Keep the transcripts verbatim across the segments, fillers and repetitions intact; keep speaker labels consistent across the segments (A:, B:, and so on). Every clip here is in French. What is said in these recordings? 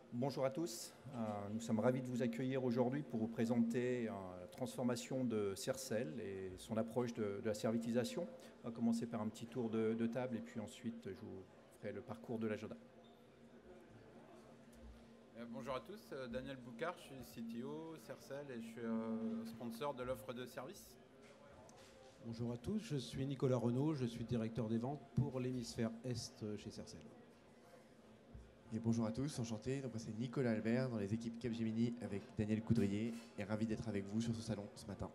A: Bonjour à tous, Euh, nous sommes ravis de vous accueillir aujourd'hui pour vous présenter euh, la transformation de Sercel et son approche de, de la servitisation. On va commencer par un petit tour de, de table et puis ensuite je vous ferai le parcours de l'agenda.
B: Euh, bonjour à tous, euh, Daniel Boucard, je suis C T O, Sercel et je suis euh, sponsor de l'offre de service.
C: Bonjour à tous, je suis Nicolas Renaud, je suis directeur des ventes pour l'hémisphère Est chez Sercel.
D: Et bonjour à tous, enchanté. Donc moi c'est Nicolas Albert dans les équipes Capgemini avec Daniel Coudrier et ravi d'être avec vous sur ce salon ce matin.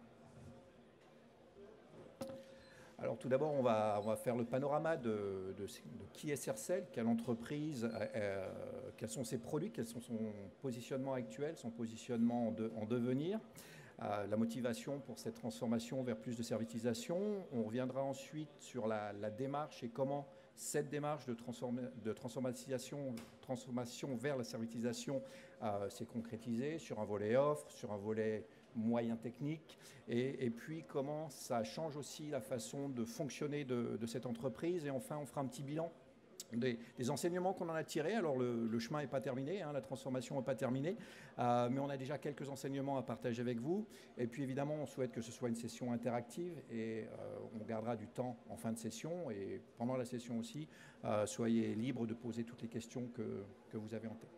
A: Alors tout d'abord, on va, on va faire le panorama de, de, de qui est Sercel, quelle entreprise, euh, quels sont ses produits, quel sont son positionnement actuel, son positionnement en, de, en devenir. Euh, la motivation pour cette transformation vers plus de servitisation. On reviendra ensuite sur la, la démarche et comment cette démarche de, transforma de transformation, transformation vers la servitisation euh, s'est concrétisée sur un volet offre, sur un volet moyen technique, et, et puis comment ça change aussi la façon de fonctionner de, de cette entreprise. Et enfin, on fera un petit bilan Des, des enseignements qu'on en a tirés. Alors le, le chemin n'est pas terminé, hein, la transformation n'est pas terminée, euh, mais on a déjà quelques enseignements à partager avec vous. Et puis évidemment, on souhaite que ce soit une session interactive et euh, on gardera du temps en fin de session et pendant la session aussi. Euh, soyez libres de poser toutes les questions que, que vous avez en tête.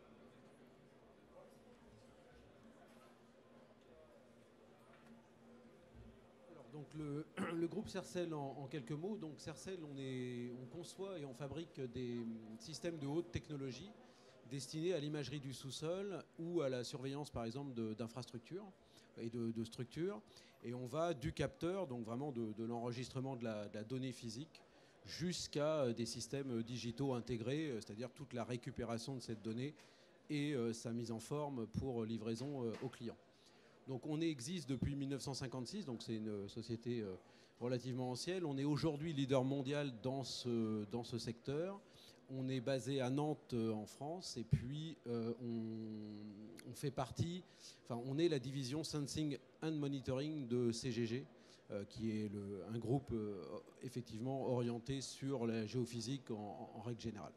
C: Donc le, le groupe Sercel en, en quelques mots. Donc Sercel, on, est, on conçoit et on fabrique des systèmes de haute technologie destinés à l'imagerie du sous-sol ou à la surveillance par exemple d'infrastructures et de, de structures. Et on va du capteur, donc vraiment de, de l'enregistrement de la, de la donnée physique, jusqu'à des systèmes digitaux intégrés, c'est-à-dire toute la récupération de cette donnée et euh, sa mise en forme pour livraison euh, aux clients. Donc on existe depuis mille neuf cent cinquante-six, donc c'est une société euh, relativement ancienne. On est aujourd'hui leader mondial dans ce, dans ce secteur. On est basé à Nantes euh, en France et puis euh, on, on fait partie, enfin on est la division Sensing and Monitoring de C G G, euh, qui est le, un groupe euh, effectivement orienté sur la géophysique en, en règle générale.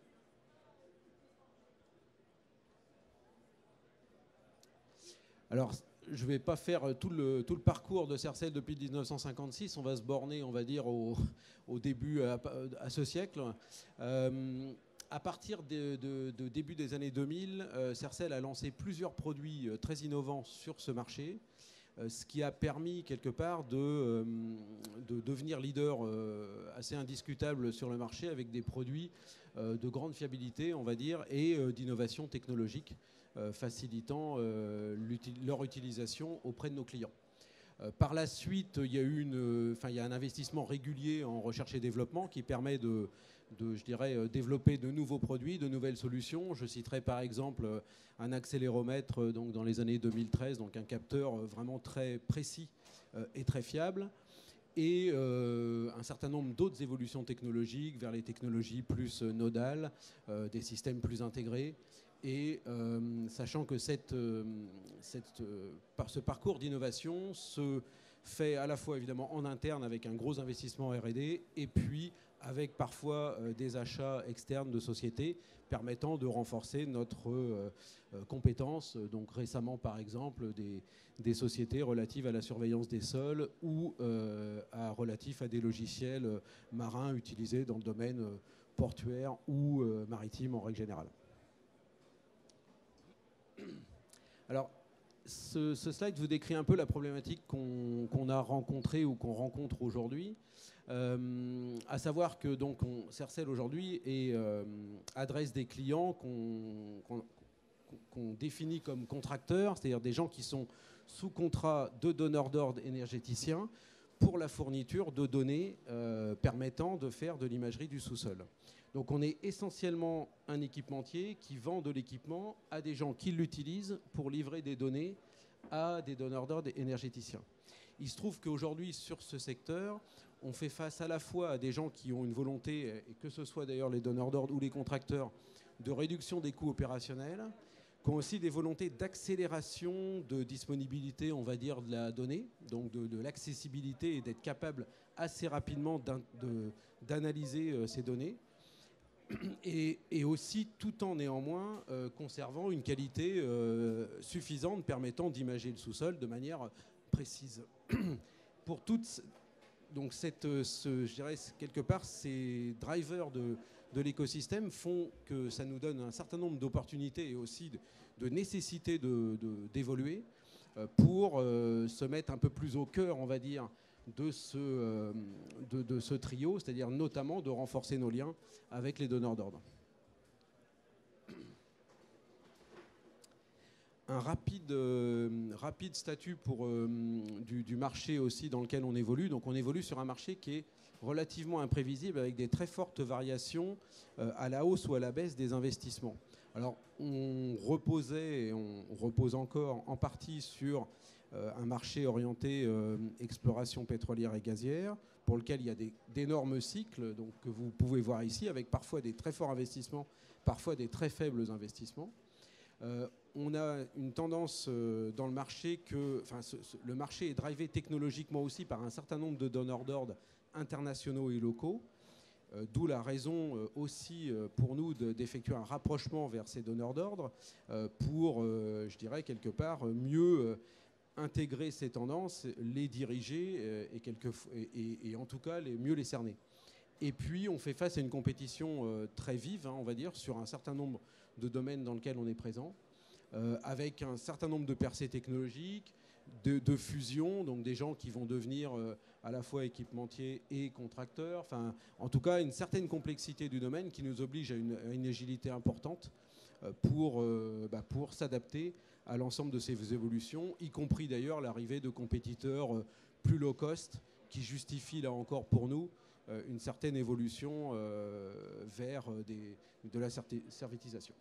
C: Alors, je ne vais pas faire tout le, tout le parcours de Sercel depuis mille neuf cent cinquante-six. On va se borner, on va dire, au, au début, à, à ce siècle. Euh, à partir de, de, de début des années deux mille, euh, Sercel a lancé plusieurs produits très innovants sur ce marché, euh, ce qui a permis quelque part de, euh, de devenir leader euh, assez indiscutable sur le marché avec des produits euh, de grande fiabilité, on va dire, et euh, d'innovation technologique, euh, facilitant euh, leur utilisation auprès de nos clients. Euh, par la suite, il y a eu une, enfin, il y a un investissement régulier en recherche et développement qui permet de, de, je dirais, développer de nouveaux produits, de nouvelles solutions. Je citerai par exemple un accéléromètre donc dans les années deux mille treize, donc un capteur vraiment très précis et très fiable. Et euh, un certain nombre d'autres évolutions technologiques vers les technologies plus nodales, euh, des systèmes plus intégrés. Et euh, sachant que cette, euh, cette, euh, par ce parcours d'innovation se fait à la fois évidemment en interne avec un gros investissement R et D et puis avec parfois euh, des achats externes de sociétés permettant de renforcer notre euh, euh, compétence. Donc récemment par exemple des, des sociétés relatives à la surveillance des sols ou euh, à, relatifs à des logiciels marins utilisés dans le domaine euh, portuaire ou euh, maritime en règle générale. Alors, ce, ce slide vous décrit un peu la problématique qu'on qu'on a rencontrée ou qu'on rencontre aujourd'hui. Euh, à savoir que donc on, Sercel aujourd'hui euh, adresse des clients qu'on qu'on, qu'on définit comme contracteurs, c'est-à-dire des gens qui sont sous contrat de donneurs d'ordre énergéticiens pour la fourniture de données euh, permettant de faire de l'imagerie du sous-sol. Donc on est essentiellement un équipementier qui vend de l'équipement à des gens qui l'utilisent pour livrer des données à des donneurs d'ordre énergéticiens. Il se trouve qu'aujourd'hui, sur ce secteur, on fait face à la fois à des gens qui ont une volonté, et que ce soit d'ailleurs les donneurs d'ordre ou les contracteurs, de réduction des coûts opérationnels, qui ont aussi des volontés d'accélération de disponibilité, on va dire, de la donnée, donc de, de l'accessibilité et d'être capable assez rapidement d'analyser ces données. et, et aussi tout en néanmoins euh, conservant une qualité euh, suffisante permettant d'imager le sous-sol de manière précise. Pour toutes, donc cette, ce, je dirais quelque part, ces drivers de, de l'écosystème font que ça nous donne un certain nombre d'opportunités et aussi de, de nécessité de, de, d'évoluer euh, pour euh, se mettre un peu plus au cœur, on va dire, de ce, euh, de, de ce trio, c'est-à-dire notamment de renforcer nos liens avec les donneurs d'ordre. Un rapide, euh, rapide statut pour, euh, du, du marché aussi dans lequel on évolue. Donc on évolue sur un marché qui est relativement imprévisible avec des très fortes variations euh, à la hausse ou à la baisse des investissements. Alors on reposait et on repose encore en partie sur euh, un marché orienté euh, exploration pétrolière et gazière pour lequel il y a des, d'énormes cycles donc, que vous pouvez voir ici avec parfois des très forts investissements, parfois des très faibles investissements. Euh, on a une tendance euh, dans le marché que enfin, ce, ce, le marché est drivé technologiquement aussi par un certain nombre de donneurs d'ordre internationaux et locaux, euh, d'où la raison euh, aussi euh, pour nous de, d'effectuer un rapprochement vers ces donneurs d'ordre euh, pour, euh, je dirais, quelque part mieux euh, intégrer ces tendances, les diriger euh, et, quelque, et, et, et en tout cas les, mieux les cerner. Et puis on fait face à une compétition euh, très vive, hein, on va dire, sur un certain nombre de domaines dans lesquels on est présent, euh, avec un certain nombre de percées technologiques, de, de fusions, donc des gens qui vont devenir euh, à la fois équipementiers et contracteurs. Enfin, en tout cas, une certaine complexité du domaine qui nous oblige à une, à une agilité importante euh, pour, euh, bah, pour s'adapter à l'ensemble de ces évolutions, y compris d'ailleurs l'arrivée de compétiteurs euh, plus low cost qui justifient là encore pour nous euh, une certaine évolution euh, vers des, de la servitisation.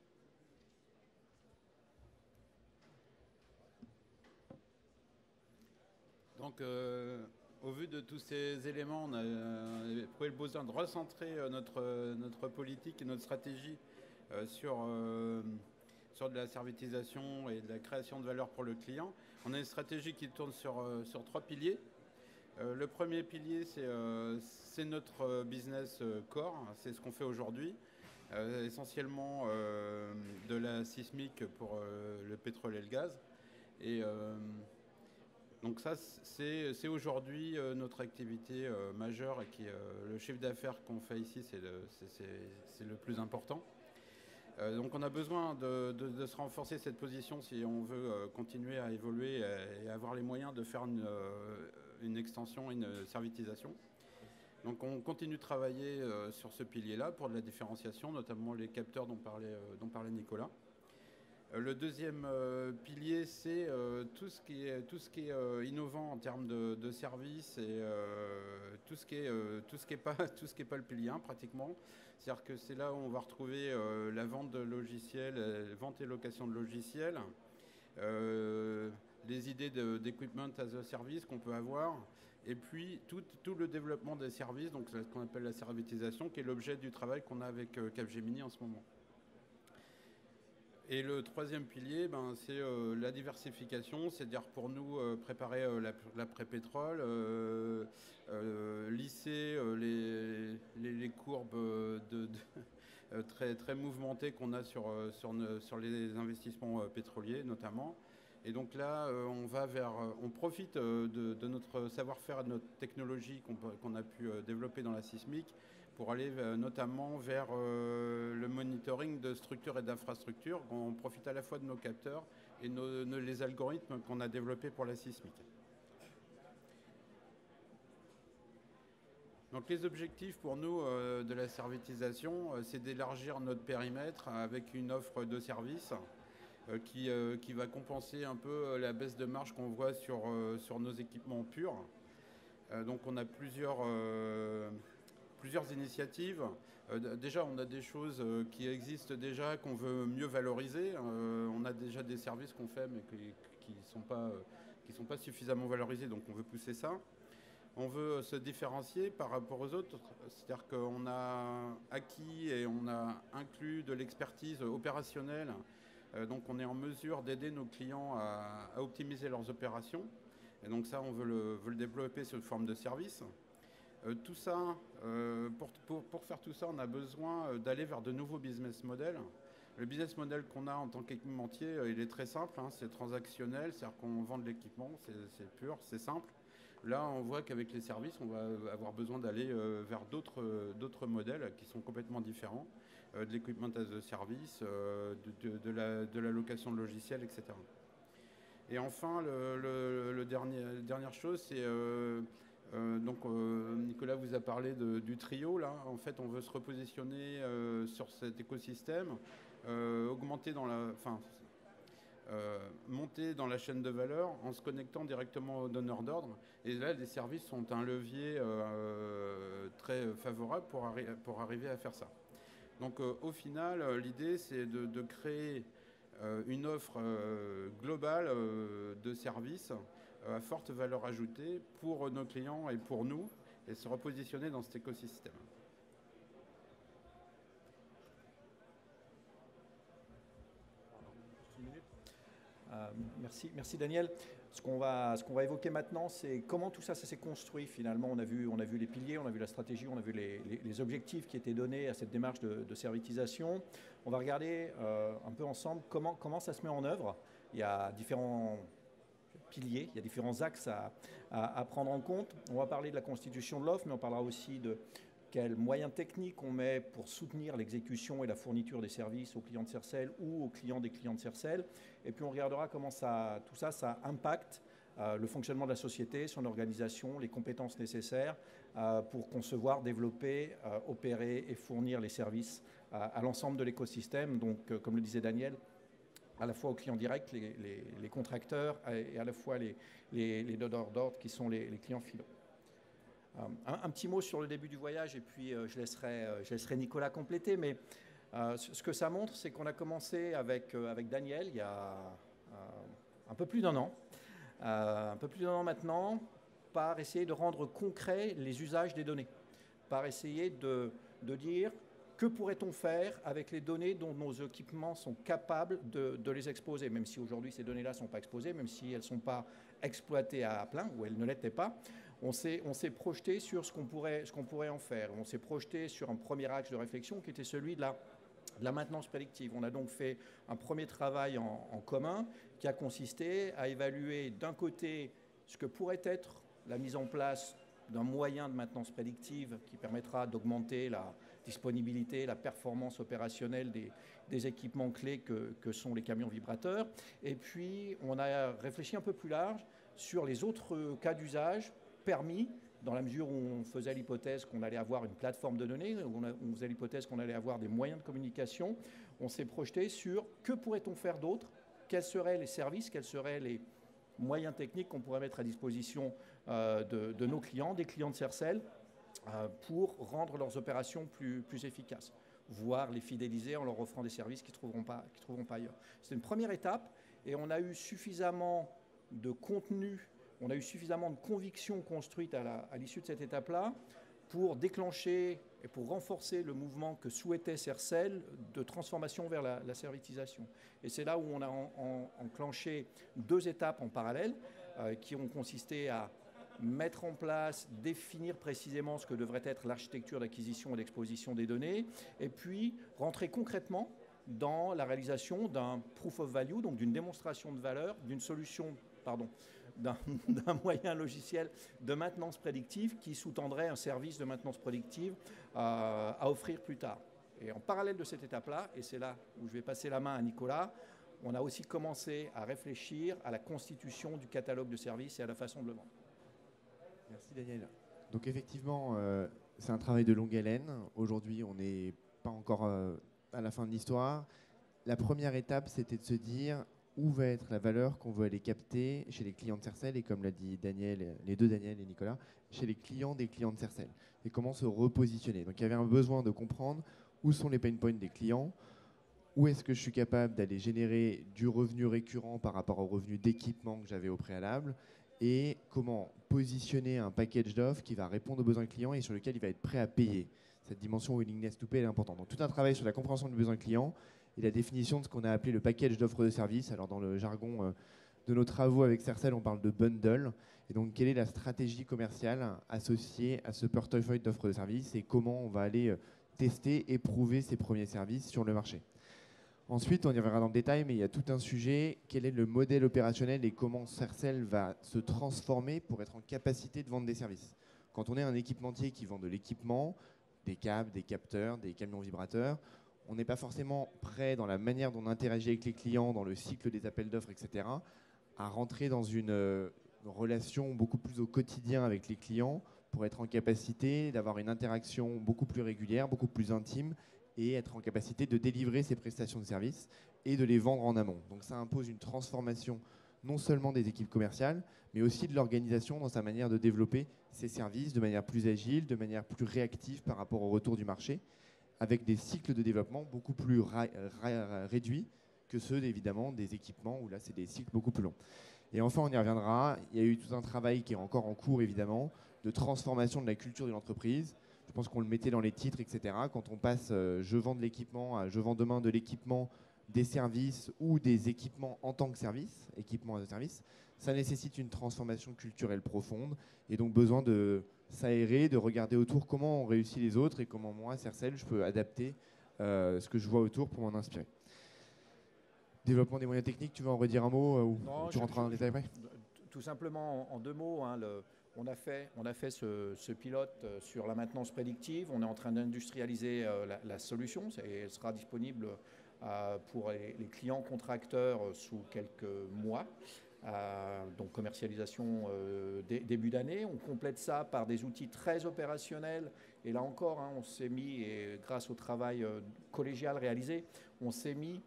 B: Donc, euh, au vu de tous ces éléments, on a euh, éprouvé le besoin de recentrer euh, notre, notre politique et notre stratégie euh, sur, euh, sur de la servitisation et de la création de valeur pour le client. On a une stratégie qui tourne sur, euh, sur trois piliers. Euh, le premier pilier, c'est euh, notre business core, c'est ce qu'on fait aujourd'hui, euh, essentiellement euh, de la sismique pour euh, le pétrole et le gaz. Et euh, donc ça, c'est aujourd'hui euh, notre activité euh, majeure et qui, euh, le chiffre d'affaires qu'on fait ici, c'est le, le plus important. Euh, donc on a besoin de, de, de se renforcer cette position si on veut euh, continuer à évoluer et, et avoir les moyens de faire une, euh, une extension, une servitisation. Donc on continue de travailler euh, sur ce pilier-là pour de la différenciation, notamment les capteurs dont parlait, euh, dont parlait Nicolas. Le deuxième euh, pilier, c'est euh, tout ce qui est, tout ce qui est euh, innovant en termes de, de services et euh, tout ce qui est, euh, tout ce qui est pas, tout ce qui est pas le pilier un pratiquement. C'est-à-dire que c'est là où on va retrouver euh, la vente de logiciels, euh, vente et location de logiciels, euh, les idées d'équipement as a service qu'on peut avoir, et puis tout, tout le développement des services, donc ce qu'on appelle la servitisation, qui est l'objet du travail qu'on a avec euh, Capgemini en ce moment. Et le troisième pilier, ben, c'est euh, la diversification, c'est-à-dire pour nous euh, préparer euh, l'après-pétrole, euh, euh, lisser euh, les, les, les courbes de, de, euh, très, très mouvementées qu'on a sur, euh, sur, ne, sur les investissements euh, pétroliers notamment. Et donc là, euh, on va vers, on profite euh, de, de notre savoir-faire et de notre technologie qu'on qu'on a pu euh, développer dans la sismique pour aller euh, notamment vers euh, le monitoring de structures et d'infrastructures. On profite à la fois de nos capteurs et nos, nos, les algorithmes qu'on a développés pour la sismique. Donc les objectifs pour nous euh, de la servitisation, euh, c'est d'élargir notre périmètre avec une offre de services euh, qui, euh, qui va compenser un peu la baisse de marge qu'on voit sur, euh, sur nos équipements purs. Euh, donc on a plusieurs... Euh, plusieurs initiatives. Euh, déjà, on a des choses euh, qui existent déjà, qu'on veut mieux valoriser. Euh, on a déjà des services qu'on fait, mais qui ne sont pas, euh, qui sont pas suffisamment valorisés, donc on veut pousser ça. On veut se différencier par rapport aux autres, c'est-à-dire qu'on a acquis et on a inclus de l'expertise opérationnelle, euh, donc on est en mesure d'aider nos clients à, à optimiser leurs opérations. Et donc ça, on veut le, veut le développer sous forme de service. Euh, tout ça, euh, pour, pour, pour faire tout ça, on a besoin d'aller vers de nouveaux business models. Le business model qu'on a en tant qu'équipementier, euh, il est très simple, hein, c'est transactionnel, c'est-à-dire qu'on vend de l'équipement, c'est pur, c'est simple. Là, on voit qu'avec les services, on va avoir besoin d'aller euh, vers d'autres euh, d'autres modèles qui sont complètement différents, euh, de l'équipement as a service, euh, de, de, de, la, de la location de logiciels, et cetera. Et enfin, le, le, le dernier, la dernière chose, c'est... Euh, Euh, donc euh, Nicolas vous a parlé de, du trio là. En fait, on veut se repositionner euh, sur cet écosystème, euh, augmenter dans la, enfin, euh, monter dans la chaîne de valeur en se connectant directement aux donneurs d'ordre. Et là, les services sont un levier euh, très favorable pour, arri pour arriver à faire ça. Donc euh, au final, euh, l'idée c'est de, de créer euh, une offre euh, globale euh, de services à forte valeur ajoutée pour nos clients et pour nous, et se repositionner dans cet écosystème.
A: Euh, merci, merci Daniel. Ce qu'on va, ce qu'on va évoquer maintenant, c'est comment tout ça, ça s'est construit finalement. On a, vu, on a vu les piliers, on a vu la stratégie, on a vu les, les, les objectifs qui étaient donnés à cette démarche de, de servitisation. On va regarder euh, un peu ensemble comment, comment ça se met en œuvre. Il y a différents piliers, il y a différents axes à, à, à prendre en compte. On va parler de la constitution de l'offre, mais on parlera aussi de quels moyens techniques on met pour soutenir l'exécution et la fourniture des services aux clients de Sercel ou aux clients des clients de Sercel. Et puis on regardera comment ça, tout ça, ça impacte euh, le fonctionnement de la société, son organisation, les compétences nécessaires euh, pour concevoir, développer, euh, opérer et fournir les services euh, à l'ensemble de l'écosystème. Donc, euh, comme le disait Daniel, à la fois aux clients directs, les, les, les contracteurs, et à la fois les, les, les donneurs d'ordre qui sont les, les clients finaux. Euh, un, un petit mot sur le début du voyage, et puis euh, je, laisserai, euh, je laisserai Nicolas compléter, mais euh, ce que ça montre, c'est qu'on a commencé avec, euh, avec Daniel il y a euh, un peu plus d'un an, euh, un peu plus d'un an maintenant, par essayer de rendre concret les usages des données, par essayer de, de dire que pourrait-on faire avec les données dont nos équipements sont capables de, de les exposer, même si aujourd'hui ces données-là ne sont pas exposées, même si elles ne sont pas exploitées à plein, ou elles ne l'étaient pas. On s'est, on s'est projeté sur ce qu'on pourrait, ce qu'on pourrait en faire. On s'est projeté sur un premier axe de réflexion qui était celui de la, de la maintenance prédictive. On a donc fait un premier travail en, en commun qui a consisté à évaluer d'un côté ce que pourrait être la mise en place d'un moyen de maintenance prédictive qui permettra d'augmenter la disponibilité, la performance opérationnelle des, des équipements clés que, que sont les camions vibrateurs. Et puis, on a réfléchi un peu plus large sur les autres cas d'usage permis, dans la mesure où on faisait l'hypothèse qu'on allait avoir une plateforme de données, où on, a, on faisait l'hypothèse qu'on allait avoir des moyens de communication. On s'est projeté sur que pourrait-on faire d'autre, quels seraient les services, quels seraient les moyens techniques qu'on pourrait mettre à disposition euh, de, de nos clients, des clients de Sercel, euh, pour rendre leurs opérations plus, plus efficaces, voire les fidéliser en leur offrant des services qu'ils ne trouveront pas, qu'ils trouveront pas ailleurs. C'est une première étape et on a eu suffisamment de contenu, on a eu suffisamment de convictions construites à, la, à l'issue de cette étape-là pour déclencher et pour renforcer le mouvement que souhaitait Sercel de transformation vers la, la servitisation. Et c'est là où on a en, en, enclenché deux étapes en parallèle euh, qui ont consisté à mettre en place, définir précisément ce que devrait être l'architecture d'acquisition et d'exposition des données, et puis rentrer concrètement dans la réalisation d'un proof of value, donc d'une démonstration de valeur, d'une solution, pardon, d'un, d'un moyen logiciel de maintenance prédictive qui sous-tendrait un service de maintenance prédictive euh, à offrir plus tard. Et en parallèle de cette étape-là, et c'est là où je vais passer la main à Nicolas, on a aussi commencé à réfléchir à la constitution du catalogue de services et à la façon de le vendre.
D: Merci Daniel. Donc effectivement, euh, c'est un travail de longue haleine. Aujourd'hui, on n'est pas encore euh, à la fin de l'histoire. La première étape, c'était de se dire où va être la valeur qu'on veut aller capter chez les clients de Sercel, et comme l'a dit Daniel, les deux Daniel et Nicolas, chez les clients des clients de Sercel, et comment se repositionner. Donc il y avait un besoin de comprendre où sont les pain points des clients, où est-ce que je suis capable d'aller générer du revenu récurrent par rapport au revenu d'équipement que j'avais au préalable, et comment positionner un package d'offres qui va répondre aux besoins clients et sur lequel il va être prêt à payer. Cette dimension willingness to pay est importante. Donc tout un travail sur la compréhension du besoin client et la définition de ce qu'on a appelé le package d'offres de services. Alors dans le jargon euh, de nos travaux avec Sercel, on parle de bundle. Et donc, quelle est la stratégie commerciale associée à ce portefeuille d'offres de services et comment on va aller tester et prouver ces premiers services sur le marché. Ensuite, on y reviendra dans le détail, mais il y a tout un sujet. Quel est le modèle opérationnel et comment Sercel va se transformer pour être en capacité de vendre des services? Quand on est un équipementier qui vend de l'équipement, des câbles, des capteurs, des camions vibrateurs, on n'est pas forcément prêt dans la manière dont on interagit avec les clients, dans le cycle des appels d'offres, et cetera, à rentrer dans une, euh, une relation beaucoup plus au quotidien avec les clients pour être en capacité d'avoir une interaction beaucoup plus régulière, beaucoup plus intime et être en capacité de délivrer ces prestations de services et de les vendre en amont. Donc ça impose une transformation non seulement des équipes commerciales, mais aussi de l'organisation dans sa manière de développer ces services de manière plus agile, de manière plus réactive par rapport au retour du marché, avec des cycles de développement beaucoup plus ra- ra- réduits que ceux évidemment des équipements où là c'est des cycles beaucoup plus longs. Et enfin on y reviendra, il y a eu tout un travail qui est encore en cours évidemment de transformation de la culture de l'entreprise. Je pense qu'on le mettait dans les titres, et cetera. Quand on passe euh, je vends de l'équipement à je vends demain de l'équipement, des services ou des équipements en tant que service, équipement as a service, ça nécessite une transformation culturelle profonde et donc besoin de s'aérer, de regarder autour comment on réussit les autres et comment moi, Sercel, je peux adapter euh, ce que je vois autour pour m'en inspirer. Développement des moyens techniques, tu veux en redire un mot euh, ou
A: Non,
D: tu rentreras dans le détail après?
A: Tout simplement, en, en deux mots, hein, le, on a fait, on a fait ce, ce pilote sur la maintenance prédictive. On est en train d'industrialiser euh, la, la solution et elle sera disponible euh, pour les, les clients contracteurs sous quelques mois. Euh, donc commercialisation euh, dé, début d'année. On complète ça par des outils très opérationnels. Et là encore, hein, on s'est mis, et grâce au travail euh, collégial réalisé, on s'est mis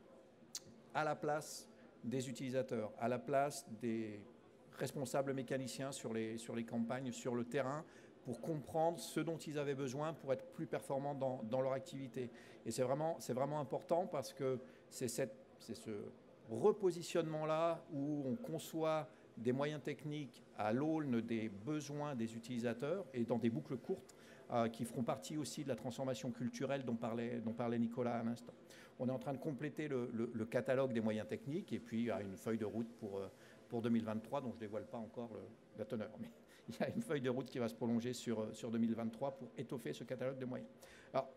A: à la place des utilisateurs, à la place des responsables mécaniciens sur les, sur les campagnes, sur le terrain, pour comprendre ce dont ils avaient besoin pour être plus performants dans, dans leur activité. Et c'est vraiment, c'est vraiment important parce que c'est, cette, c'est ce repositionnement-là où on conçoit des moyens techniques à l'aune des besoins des utilisateurs et dans des boucles courtes euh, qui feront partie aussi de la transformation culturelle dont parlait, dont parlait Nicolas à l'instant. On est en train de compléter le, le, le catalogue des moyens techniques et puis il y a une feuille de route pour, pour deux mille vingt-trois dont je ne dévoile pas encore le, la teneur. Mais il y a une feuille de route qui va se prolonger sur, sur deux mille vingt-trois pour étoffer ce catalogue de moyens. Alors,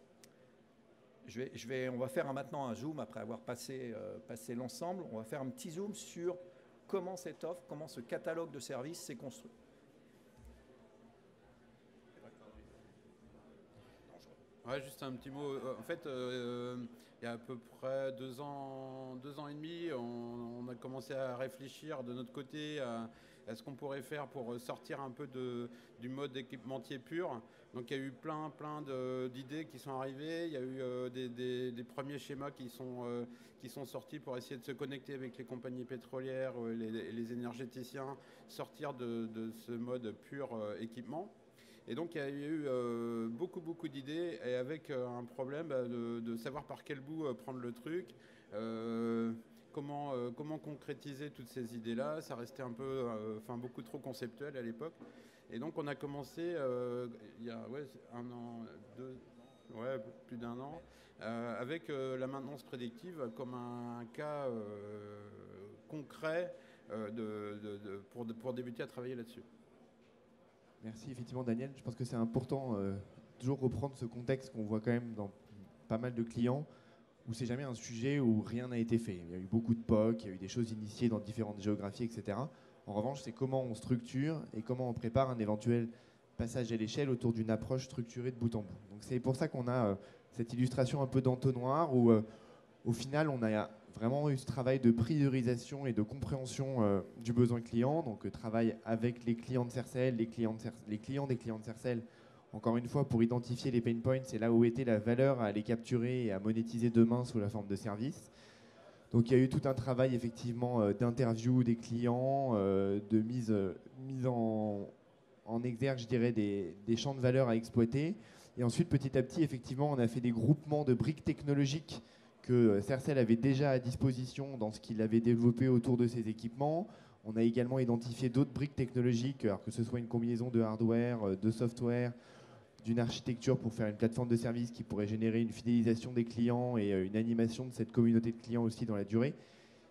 A: je vais, je vais, on va faire un, maintenant un zoom après avoir passé, euh, passé l'ensemble. On va faire un petit zoom sur comment cette offre, comment ce catalogue de services s'est construit.
B: Ouais, juste un petit mot. En fait, euh, il y a à peu près deux ans, deux ans et demi, on, on a commencé à réfléchir de notre côté à, à ce qu'on pourrait faire pour sortir un peu de, du mode équipementier pur. Donc il y a eu plein, plein de, d'idées qui sont arrivées. Il y a eu euh, des, des, des premiers schémas qui sont, euh, qui sont sortis pour essayer de se connecter avec les compagnies pétrolières, euh, les, les énergéticiens, sortir de, de ce mode pur euh, équipement. Et donc il y a eu euh, beaucoup beaucoup d'idées et avec euh, un problème bah, de, de savoir par quel bout euh, prendre le truc, euh, comment, euh, comment concrétiser toutes ces idées-là. Ça restait un peu, enfin euh, beaucoup trop conceptuel à l'époque. Et donc on a commencé euh, il y a ouais, un an, deux, ouais, plus d'un an, euh, avec euh, la maintenance prédictive comme un, un cas euh, concret euh, de, de, de, pour, de, pour débuter à travailler là-dessus.
D: Merci effectivement Daniel, je pense que c'est important euh, toujours reprendre ce contexte qu'on voit quand même dans pas mal de clients où c'est jamais un sujet où rien n'a été fait. Il y a eu beaucoup de P O C, il y a eu des choses initiées dans différentes géographies, et cetera. En revanche, c'est comment on structure et comment on prépare un éventuel passage à l'échelle autour d'une approche structurée de bout en bout. Donc c'est pour ça qu'on a euh, cette illustration un peu d'entonnoir où euh, au final on a vraiment eu ce travail de priorisation et de compréhension euh, du besoin client, donc euh, travail avec les clients de Sercel, les clients, de Cer- les clients des clients de Sercel, encore une fois pour identifier les pain points et là où était la valeur à les capturer et à monétiser demain sous la forme de services. Donc il y a eu tout un travail effectivement euh, d'interview des clients, euh, de mise, euh, mise en, en exergue, je dirais, des, des champs de valeur à exploiter. Et ensuite, petit à petit, effectivement, on a fait des groupements de briques technologiques que Sercel avait déjà à disposition dans ce qu'il avait développé autour de ses équipements. On a également identifié d'autres briques technologiques, alors que ce soit une combinaison de hardware, de software, d'une architecture pour faire une plateforme de service qui pourrait générer une fidélisation des clients et une animation de cette communauté de clients aussi dans la durée.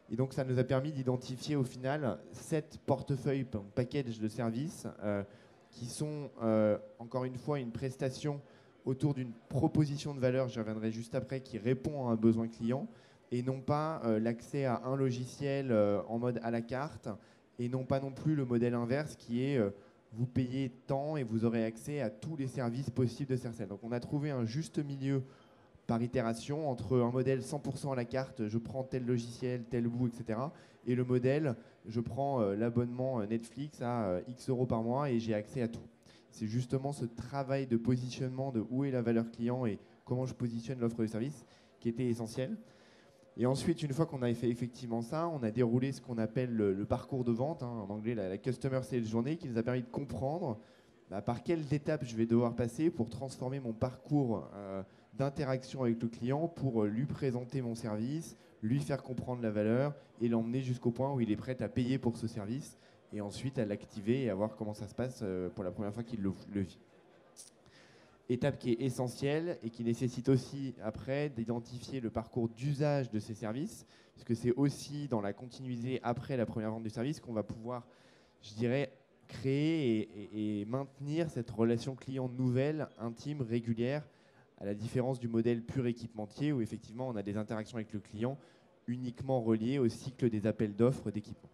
D: Et donc, ça nous a permis d'identifier au final sept portefeuilles, packages de services euh, qui sont, euh, encore une fois, une prestation autour d'une proposition de valeur, j'y reviendrai juste après, qui répond à un besoin client, et non pas euh, l'accès à un logiciel euh, en mode à la carte, et non pas non plus le modèle inverse qui est euh, vous payez tant et vous aurez accès à tous les services possibles de Sercel. Donc on a trouvé un juste milieu par itération entre un modèle cent pour cent à la carte, je prends tel logiciel, tel bout, et cetera, et le modèle, je prends euh, l'abonnement Netflix à euh, X euros par mois et j'ai accès à tout. C'est justement ce travail de positionnement de où est la valeur client et comment je positionne l'offre de service qui était essentiel. Et ensuite, une fois qu'on a fait effectivement ça, on a déroulé ce qu'on appelle le, le parcours de vente, hein, en anglais la, la Customer Sales Journey, qui nous a permis de comprendre bah, par quelles étapes je vais devoir passer pour transformer mon parcours euh, d'interaction avec le client, pour euh, lui présenter mon service, lui faire comprendre la valeur et l'emmener jusqu'au point où il est prêt à payer pour ce service et ensuite à l'activer et à voir comment ça se passe euh, pour la première fois qu'il le, le vit. Étape qui est essentielle et qui nécessite aussi après d'identifier le parcours d'usage de ces services, puisque c'est aussi dans la continuité après la première vente du service qu'on va pouvoir, je dirais, créer et, et, et maintenir cette relation client nouvelle, intime, régulière, à la différence du modèle pur équipementier où effectivement on a des interactions avec le client uniquement reliées au cycle des appels d'offres d'équipement.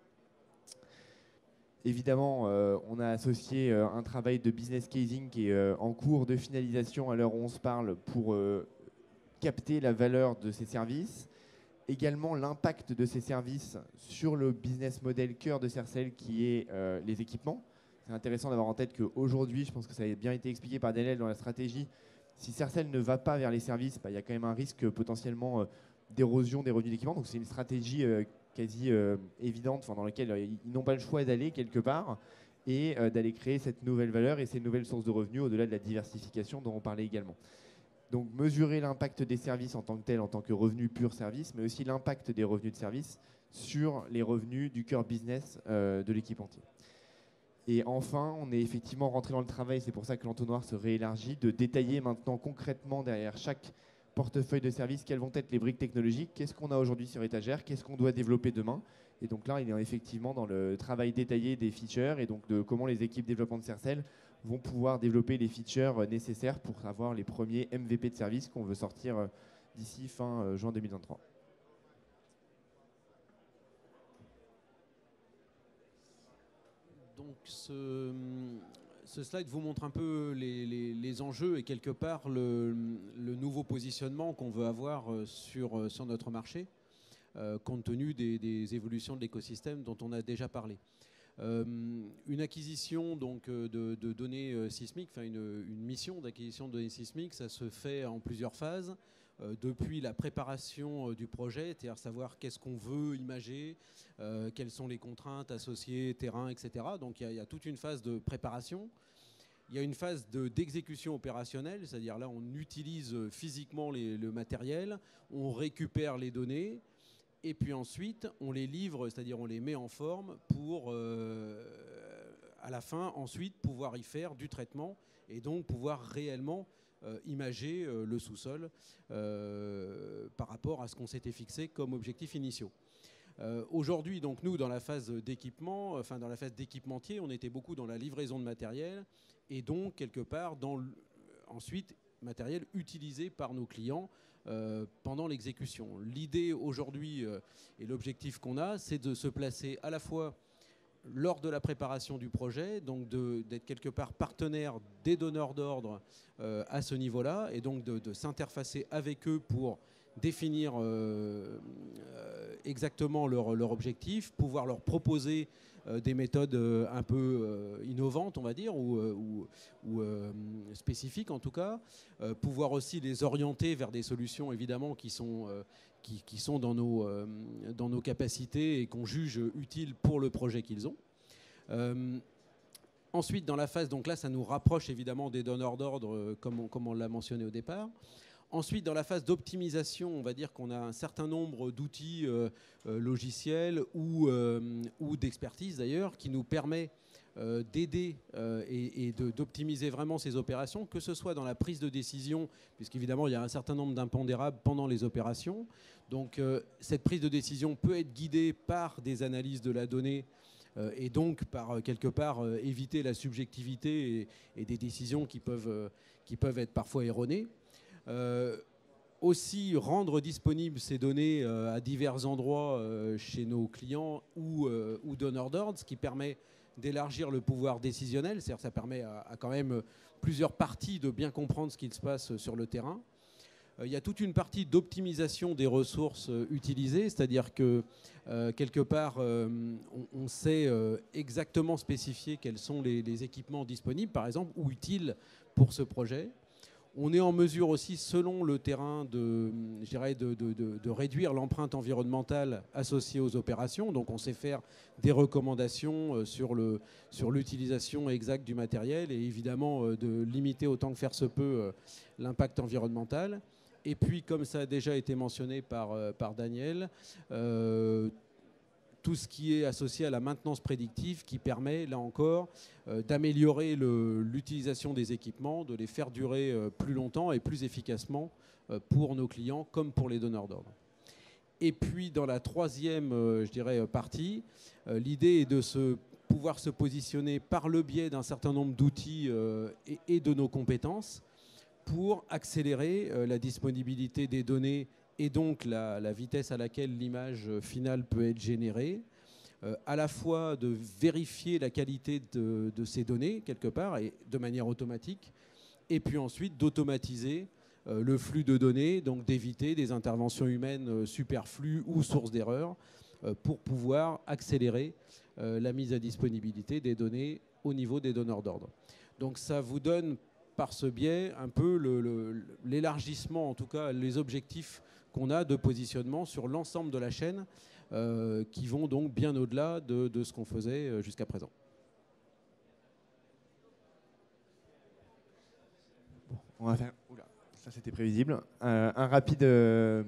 D: Évidemment, euh, on a associé euh, un travail de business casing qui est euh, en cours de finalisation à l'heure où on se parle pour euh, capter la valeur de ces services. Également, l'impact de ces services sur le business model cœur de Sercel qui est euh, les équipements. C'est intéressant d'avoir en tête qu'aujourd'hui, je pense que ça a bien été expliqué par Daniel dans la stratégie, si Sercel ne va pas vers les services, bah, y a quand même un risque potentiellement euh, d'érosion des revenus d'équipement. Donc c'est une stratégie euh, quasi euh, évidente, dans laquelle euh, ils n'ont pas le choix d'aller quelque part et euh, d'aller créer cette nouvelle valeur et ces nouvelles sources de revenus au-delà de la diversification dont on parlait également. Donc mesurer l'impact des services en tant que tel, en tant que revenu pur service, mais aussi l'impact des revenus de service sur les revenus du cœur business euh, de l'équipementier. Et enfin, on est effectivement rentré dans le travail, c'est pour ça que l'entonnoir se réélargit, de détailler maintenant concrètement derrière chaque portefeuille de services quelles vont être les briques technologiques, qu'est-ce qu'on a aujourd'hui sur étagère, qu'est-ce qu'on doit développer demain. Et donc là, il est effectivement dans le travail détaillé des features et donc de comment les équipes développement de Sercel vont pouvoir développer les features nécessaires pour avoir les premiers M V P de service qu'on veut sortir d'ici fin juin deux mille vingt-trois.
C: Donc ce, ce slide vous montre un peu les, les, les enjeux et quelque part le, le nouveau positionnement qu'on veut avoir sur, sur notre marché, euh, compte tenu des, des évolutions de l'écosystème dont on a déjà parlé. Euh, une acquisition donc, de, de données sismiques, enfin une, une mission d'acquisition de données sismiques, ça se fait en plusieurs phases. Euh, depuis la préparation euh, du projet, c'est-à-dire savoir qu'est-ce qu'on veut imager, euh, quelles sont les contraintes associées, terrain, et cetera. Donc il y, y a toute une phase de préparation. Il y a une phase de, d'exécution opérationnelle, c'est-à-dire là on utilise physiquement les, le matériel, on récupère les données, et puis ensuite on les livre, c'est-à-dire on les met en forme pour, euh, à la fin, ensuite pouvoir y faire du traitement et donc pouvoir réellement Euh, imager euh, le sous-sol euh, par rapport à ce qu'on s'était fixé comme objectifs initiaux. Euh, Aujourd'hui, donc nous, dans la phase d'équipement, enfin dans la phase d'équipementier, on était beaucoup dans la livraison de matériel et donc quelque part dans le, ensuite matériel utilisé par nos clients euh, pendant l'exécution. L'idée aujourd'hui euh, et l'objectif qu'on a, c'est de se placer à la fois lors de la préparation du projet, donc d'être quelque part partenaire des donneurs d'ordre euh, à ce niveau-là, et donc de, de s'interfacer avec eux pour définir euh, euh, exactement leur, leur objectif, pouvoir leur proposer euh, des méthodes euh, un peu euh, innovantes, on va dire, ou, euh, ou, ou euh, spécifiques en tout cas, euh, pouvoir aussi les orienter vers des solutions évidemment qui sont... Euh, Qui, qui sont dans nos, euh, dans nos capacités et qu'on juge utiles pour le projet qu'ils ont. Euh, ensuite, dans la phase, donc là, ça nous rapproche évidemment des donneurs d'ordre, euh, comme on, comme on l'a mentionné au départ. Ensuite, dans la phase d'optimisation, on va dire qu'on a un certain nombre d'outils euh, euh, logiciels ou, euh, ou d'expertise d'ailleurs qui nous permet euh, d'aider euh, et, et d'optimiser vraiment ces opérations, que ce soit dans la prise de décision, puisqu'évidemment il y a un certain nombre d'impondérables pendant les opérations. Donc euh, cette prise de décision peut être guidée par des analyses de la donnée euh, et donc par euh, quelque part euh, éviter la subjectivité et, et des décisions qui peuvent, euh, qui peuvent être parfois erronées. Euh, aussi rendre disponibles ces données euh, à divers endroits euh, chez nos clients ou, euh, ou donneurs d'ordre, ce qui permet d'élargir le pouvoir décisionnel, c'est-à-dire que ça permet à, à quand même plusieurs parties de bien comprendre ce qu'il se passe sur le terrain. Euh, il y a toute une partie d'optimisation des ressources euh, utilisées, c'est-à-dire que euh, quelque part, euh, on, on sait euh, exactement spécifier quels sont les, les équipements disponibles, par exemple, ou utiles pour ce projet. On est en mesure aussi, selon le terrain, de, je dirais, de, de, de, de réduire l'empreinte environnementale associée aux opérations. Donc on sait faire des recommandations sur le, sur l'utilisation exacte du matériel et évidemment de limiter autant que faire se peut l'impact environnemental. Et puis, comme ça a déjà été mentionné par, par Daniel, euh, tout ce qui est associé à la maintenance prédictive qui permet, là encore, euh, d'améliorer l'utilisation des équipements, de les faire durer euh, plus longtemps et plus efficacement euh, pour nos clients comme pour les donneurs d'ordre. Et puis, dans la troisième, euh, je dirais, partie, euh, l'idée est de se, pouvoir se positionner par le biais d'un certain nombre d'outils euh, et, et de nos compétences pour accélérer euh, la disponibilité des données et donc la, la vitesse à laquelle l'image finale peut être générée, euh, à la fois de vérifier la qualité de, de ces données, quelque part, et de manière automatique, et puis ensuite d'automatiser euh, le flux de données, donc d'éviter des interventions humaines euh, superflues ou sources d'erreurs, euh, pour pouvoir accélérer euh, la mise à disponibilité des données au niveau des donneurs d'ordre. Donc ça vous donne, par ce biais, un peu l'élargissement, en tout cas les objectifs qu'on a de positionnement sur l'ensemble de la chaîne, euh, qui vont donc bien au-delà de, de ce qu'on faisait jusqu'à présent.
D: Bon, on va faire... Oula, ça c'était prévisible. Euh, un rapide euh,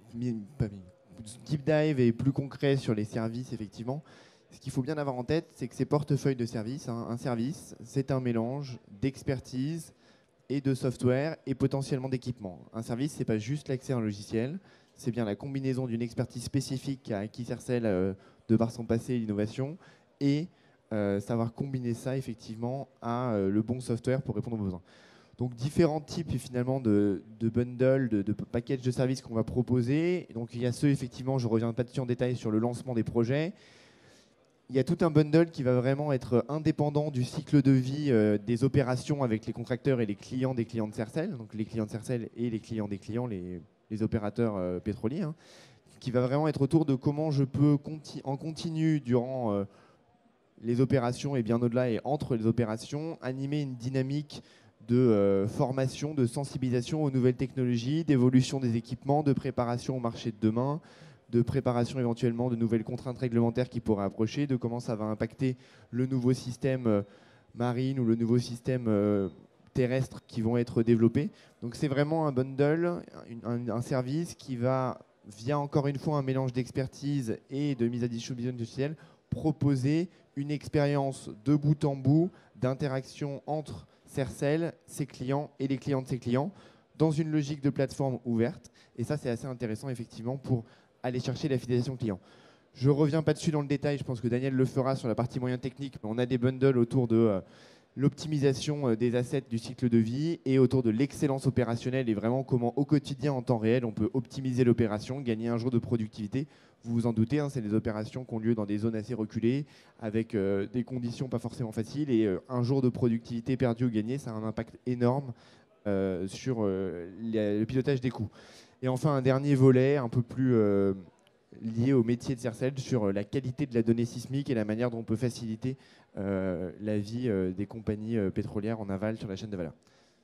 D: pas deep dive et plus concret sur les services, effectivement. Ce qu'il faut bien avoir en tête, c'est que ces portefeuilles de services, hein, un service, c'est un mélange d'expertise et de software et potentiellement d'équipement. Un service, ce n'est pas juste l'accès à un logiciel, c'est bien la combinaison d'une expertise spécifique qu'a acquis Sercel euh, de par son passé et l'innovation et euh, savoir combiner ça effectivement à euh, le bon software pour répondre aux besoins. Donc différents types finalement de, de bundles, de, de packages de services qu'on va proposer. Donc il y a ceux, effectivement, je ne reviens pas dessus en détail sur le lancement des projets. Il y a tout un bundle qui va vraiment être indépendant du cycle de vie euh, des opérations avec les contracteurs et les clients des clients de Sercel, donc les clients de Sercel et les clients des clients, les, les opérateurs euh, pétroliers, hein, qui va vraiment être autour de comment je peux conti en continu durant euh, les opérations et bien au-delà et entre les opérations, animer une dynamique de euh, formation, de sensibilisation aux nouvelles technologies, d'évolution des équipements, de préparation au marché de demain, de préparation éventuellement de nouvelles contraintes réglementaires qui pourraient approcher, de comment ça va impacter le nouveau système euh, marine ou le nouveau système euh, terrestre qui vont être développés. Donc c'est vraiment un bundle, un, un service qui va, via encore une fois un mélange d'expertise et de mise à disposition du logiciel, proposer une expérience de bout en bout d'interaction entre Sercel, ses clients et les clients de ses clients dans une logique de plateforme ouverte. Et ça, c'est assez intéressant effectivement pour aller chercher la fidélisation client. Je ne reviens pas dessus dans le détail, je pense que Daniel le fera sur la partie moyen technique, mais on a des bundles autour de euh, l'optimisation euh, des assets du cycle de vie et autour de l'excellence opérationnelle et vraiment comment au quotidien, en temps réel, on peut optimiser l'opération, gagner un jour de productivité. Vous vous en doutez, hein, c'est des opérations qui ont lieu dans des zones assez reculées, avec euh, des conditions pas forcément faciles, et euh, un jour de productivité perdu ou gagné, ça a un impact énorme euh, sur euh, le pilotage des coûts. Et enfin, un dernier volet un peu plus euh, lié au métier de Sercel sur la qualité de la donnée sismique et la manière dont on peut faciliter euh, la vie euh, des compagnies euh, pétrolières en aval sur la chaîne de valeur.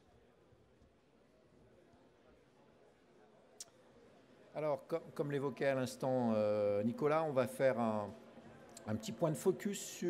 A: Alors, comme, comme l'évoquait à l'instant euh, Nicolas, on va faire un, un petit point de focus sur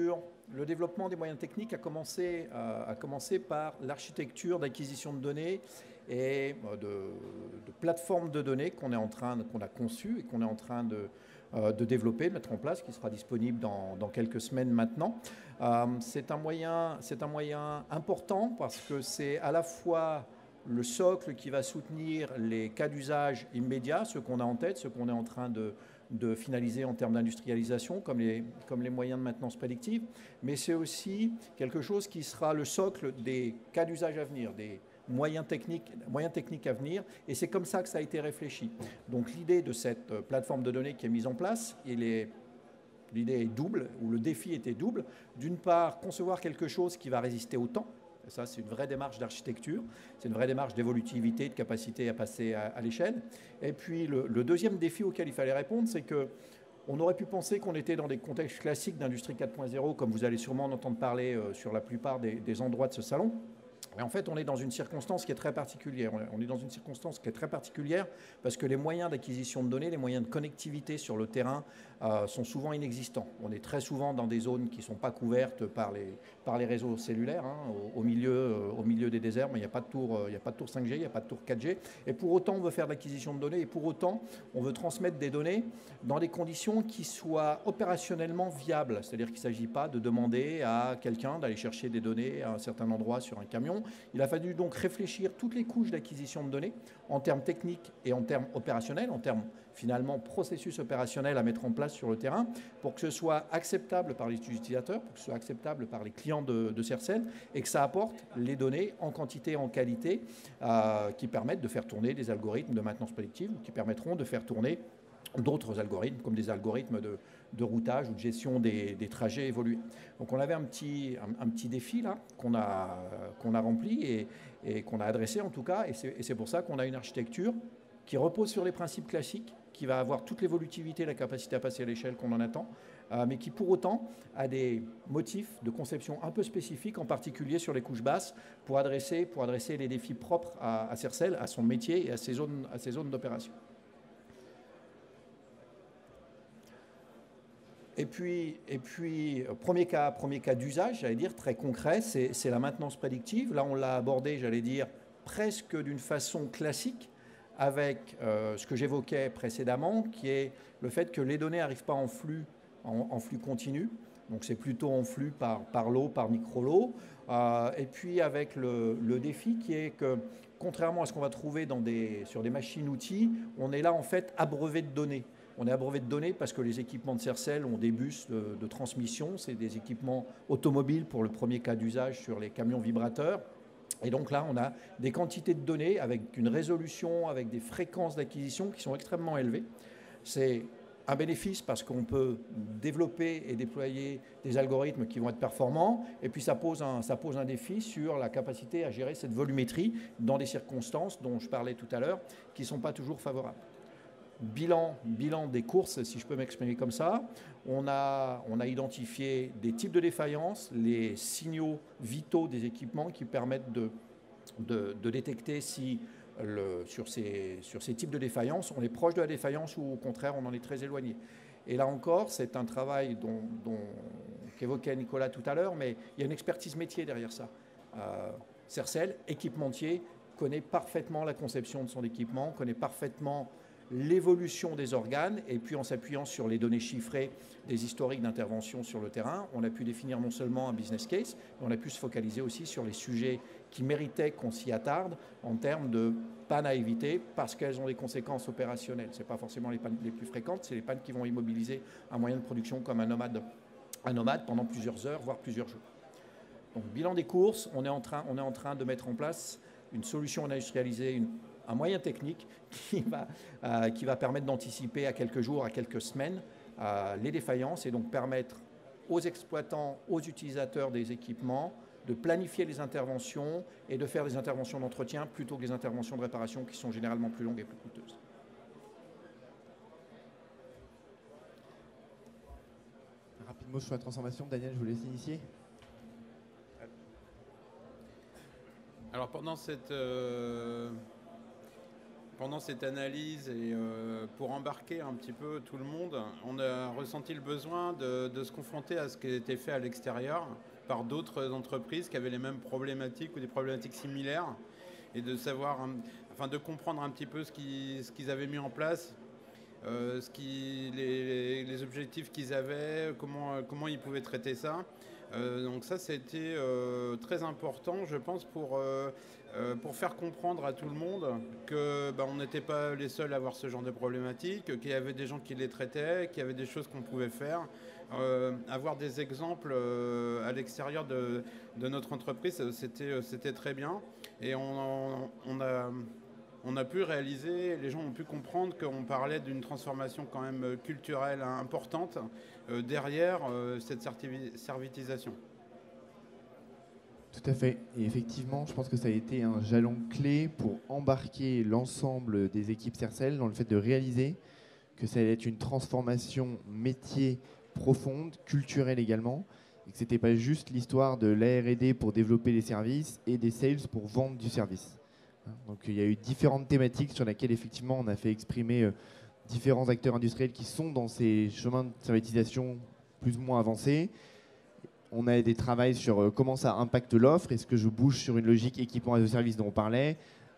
A: le développement des moyens techniques a commencé, a, a commencé par l'architecture d'acquisition de données et de, de plateformes de données qu'on est en train, qu'on a conçues et qu'on est en train de, euh, de développer, de mettre en place, qui sera disponible dans, dans quelques semaines maintenant. Euh, c'est un moyen, c'est un moyen important parce que c'est à la fois le socle qui va soutenir les cas d'usage immédiats, ceux qu'on a en tête, ceux qu'on est en train de de finaliser en termes d'industrialisation, comme les, comme les moyens de maintenance prédictive, mais c'est aussi quelque chose qui sera le socle des cas d'usage à venir, des moyens techniques, moyens techniques à venir, et c'est comme ça que ça a été réfléchi. Donc l'idée de cette plateforme de données qui est mise en place, il est, l'idée est double, ou le défi était double. D'une part, concevoir quelque chose qui va résister au temps. Et ça, c'est une vraie démarche d'architecture, c'est une vraie démarche d'évolutivité, de capacité à passer à, à l'échelle. Et puis, le, le deuxième défi auquel il fallait répondre, c'est qu'on aurait pu penser qu'on était dans des contextes classiques d'industrie quatre point zéro, comme vous allez sûrement en entendre parler euh, sur la plupart des, des endroits de ce salon. Et en fait, on est dans une circonstance qui est très particulière. On est dans une circonstance qui est très particulière parce que les moyens d'acquisition de données, les moyens de connectivité sur le terrain euh, sont souvent inexistants. On est très souvent dans des zones qui ne sont pas couvertes par les, par les réseaux cellulaires, hein, au, au, milieu, euh, au milieu des déserts, mais il n'y a pas de tour, euh, il n'y a pas de tour cinq G, il n'y a pas de tour quatre G. Et pour autant, on veut faire de l'acquisition de données et pour autant, on veut transmettre des données dans des conditions qui soient opérationnellement viables. C'est-à-dire qu'il ne s'agit pas de demander à quelqu'un d'aller chercher des données à un certain endroit sur un camion. Il a fallu donc réfléchir toutes les couches d'acquisition de données en termes techniques et en termes opérationnels, en termes finalement processus opérationnels à mettre en place sur le terrain pour que ce soit acceptable par les utilisateurs, pour que ce soit acceptable par les clients de, de Sercel et que ça apporte les données en quantité et en qualité euh, qui permettent de faire tourner des algorithmes de maintenance prédictive ou qui permettront de faire tourner d'autres algorithmes, comme des algorithmes de, de routage ou de gestion des, des trajets évolués. Donc on avait un petit, un, un petit défi là qu'on a, qu'on a rempli et, et qu'on a adressé en tout cas, et c'est, et c'est pour ça qu'on a une architecture qui repose sur les principes classiques, qui va avoir toute l'évolutivité, la capacité à passer à l'échelle qu'on en attend, euh, mais qui pour autant a des motifs de conception un peu spécifiques, en particulier sur les couches basses, pour adresser, pour adresser les défis propres à, à Sercel, à son métier et à ses zones, à ses zones d'opération. Et puis, et puis premier cas, premier cas d'usage, j'allais dire, très concret, c'est, c'est la maintenance prédictive. Là, on l'a abordé, j'allais dire, presque d'une façon classique, avec euh, ce que j'évoquais précédemment, qui est le fait que les données n'arrivent pas en flux, en, en flux continu. Donc, c'est plutôt en flux par, par lot, par micro-lot. Euh, et puis, avec le, le défi qui est que, contrairement à ce qu'on va trouver dans des, sur des machines-outils, on est là, en fait, abreuvé de données. On est abreuvé de données parce que les équipements de Sercel ont des bus de, de transmission. C'est des équipements automobiles pour le premier cas d'usage sur les camions vibrateurs. Et donc là, on a des quantités de données avec une résolution, avec des fréquences d'acquisition qui sont extrêmement élevées. C'est un bénéfice parce qu'on peut développer et déployer des algorithmes qui vont être performants. Et puis ça pose un, ça pose un défi sur la capacité à gérer cette volumétrie dans des circonstances dont je parlais tout à l'heure qui ne sont pas toujours favorables. Bilan, bilan des courses, si je peux m'exprimer comme ça. On a, on a identifié des types de défaillances, les signaux vitaux des équipements qui permettent de, de, de détecter si le, sur, ces, sur ces types de défaillances, on est proche de la défaillance ou au contraire, on en est très éloigné. Et là encore, c'est un travail dont, dont, qu'évoquait Nicolas tout à l'heure, mais il y a une expertise métier derrière ça. Euh, Sercel, équipementier, connaît parfaitement la conception de son équipement, connaît parfaitement l'évolution des organes, et puis en s'appuyant sur les données chiffrées des historiques d'intervention sur le terrain, on a pu définir non seulement un business case, mais on a pu se focaliser aussi sur les sujets qui méritaient qu'on s'y attarde en termes de pannes à éviter parce qu'elles ont des conséquences opérationnelles. Ce n'est pas forcément les pannes les plus fréquentes, c'est les pannes qui vont immobiliser un moyen de production comme un nomade, un nomade pendant plusieurs heures, voire plusieurs jours. Donc, bilan des courses, on est en train, on est en train de mettre en place une solution industrialisée, une un moyen technique qui va, euh, qui va permettre d'anticiper à quelques jours, à quelques semaines, euh, les défaillances et donc permettre aux exploitants, aux utilisateurs des équipements de planifier les interventions et de faire des interventions d'entretien plutôt que des interventions de réparation qui sont généralement plus longues et plus coûteuses.
D: Un rapide mot sur la transformation. Daniel, je vous laisse initier.
B: Alors pendant cette... Euh pendant cette analyse et euh, pour embarquer un petit peu tout le monde, on a ressenti le besoin de, de se confronter à ce qui était fait à l'extérieur par d'autres entreprises qui avaient les mêmes problématiques ou des problématiques similaires et de savoir, enfin de comprendre un petit peu ce qu'ils, ce qu'ils avaient mis en place, euh, ce qui, les, les objectifs qu'ils avaient, comment, comment ils pouvaient traiter ça. Euh, donc ça, c'était euh, très important, je pense, pour, euh, euh, pour faire comprendre à tout le monde que bah, on n'était pas les seuls à avoir ce genre de problématiques, qu'il y avait des gens qui les traitaient, qu'il y avait des choses qu'on pouvait faire. Euh, avoir des exemples euh, à l'extérieur de, de notre entreprise, c'était, c'était très bien. Et on, on, a, on a pu réaliser, les gens ont pu comprendre qu'on parlait d'une transformation quand même culturelle importante euh, derrière euh, cette servitisation.
D: Tout à fait. Et effectivement, je pense que ça a été un jalon clé pour embarquer l'ensemble des équipes Sercel dans le fait de réaliser que ça allait être une transformation métier profonde, culturelle également, et que ce n'était pas juste l'histoire de l'A R et D pour développer les services et des sales pour vendre du service. Donc il y a eu différentes thématiques sur lesquelles effectivement on a fait exprimer euh, différents acteurs industriels qui sont dans ces chemins de servitisation plus ou moins avancés. On a des travaux sur euh, comment ça impacte l'offre, est-ce que je bouge sur une logique équipement as a service dont on parlait,